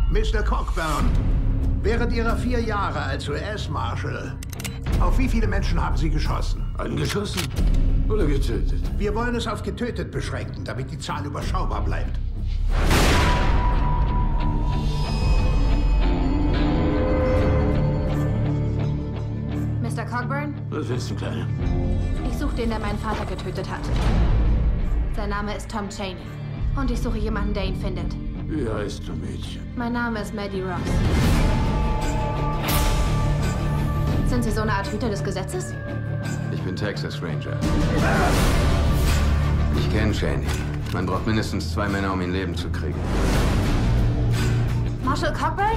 Mr. Cockburn, während Ihrer 4 Jahre als US-Marshal, auf wie viele Menschen haben Sie geschossen? Angeschossen oder getötet? Wir wollen es auf getötet beschränken, damit die Zahl überschaubar bleibt. Mr. Cockburn? Was willst du, Kleine? Ich suche den, der meinen Vater getötet hat. Sein Name ist Tom Chaney. Und ich suche jemanden, der ihn findet. Wie heißt du, Mädchen? Mein Name ist Maddie Ross. Sind Sie so eine Art Hüter des Gesetzes? Ich bin Texas Ranger. Ich kenne Chaney. Man braucht mindestens 2 Männer, um ihn leben zu kriegen. Marshal Cockburn?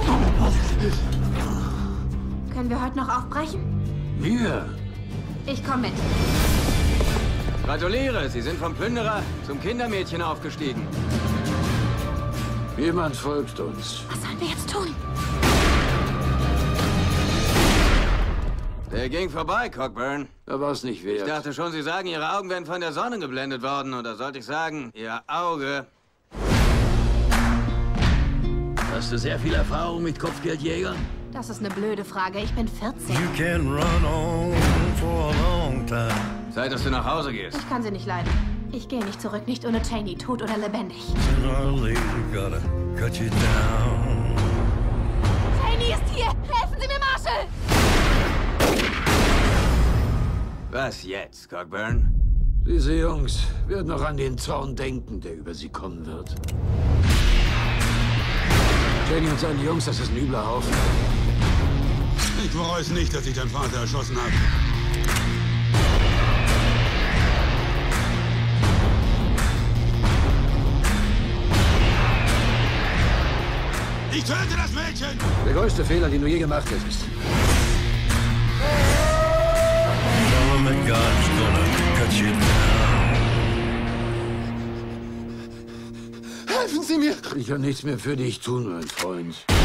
Können wir heute noch aufbrechen? Wir? Ich komme mit. Gratuliere, Sie sind vom Plünderer zum Kindermädchen aufgestiegen. Jemand folgt uns. Was sollen wir jetzt tun? Der ging vorbei, Cockburn. Da war es nicht wert. Ich dachte schon, Sie sagen, Ihre Augen wären von der Sonne geblendet worden. Oder sollte ich sagen, Ihr Auge? Hast du sehr viel Erfahrung mit Kopfgeldjägern? Das ist eine blöde Frage. Ich bin 14. You can run on for a long time. Zeit, dass du nach Hause gehst. Ich kann sie nicht leiden. Ich gehe nicht zurück, nicht ohne Chaney, tot oder lebendig. Sooner or later, gotta cut you down. Chaney ist hier! Helfen Sie mir, Marshal! Was jetzt, Cockburn? Diese Jungs werden noch an den Zorn denken, der über sie kommen wird. Jenny und seine Jungs, das ist ein übler Haufen. Ich bereue es nicht, dass ich deinen Vater erschossen habe. Ich töte das Mädchen! Der größte Fehler, den du je gemacht hättest. Government God's gonna cut you down. Helfen Sie mir! Ich kann nichts mehr für dich tun, mein Freund.